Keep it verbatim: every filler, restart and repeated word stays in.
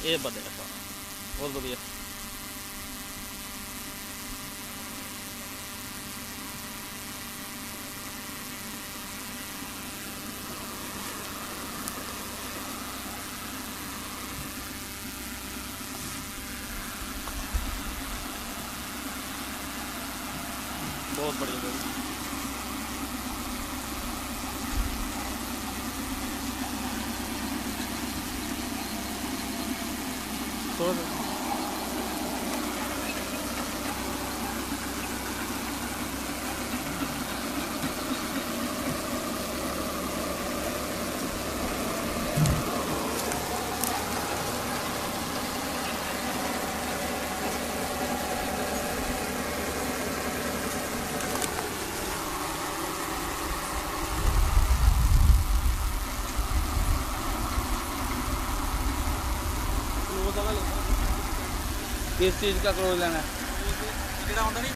ये बढ़िया बहुत बढ़िया। बहुत बढ़िया बहुत तो किस चीज़ का क्लोज लेना है?